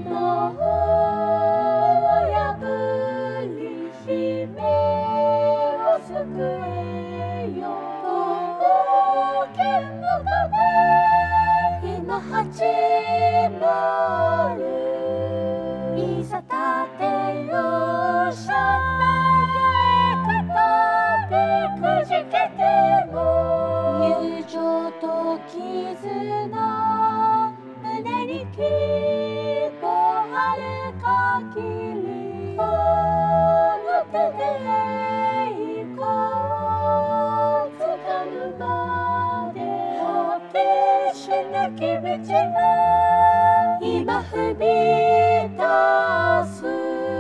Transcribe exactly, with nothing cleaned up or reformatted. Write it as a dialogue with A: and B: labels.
A: 門を破り姫を救えよ冒険のため今始まるいざ立てよしゃ方でくじけても友情と絆胸に希望ある限りこの手でいこう掴むまで果てしなき道が今踏み出す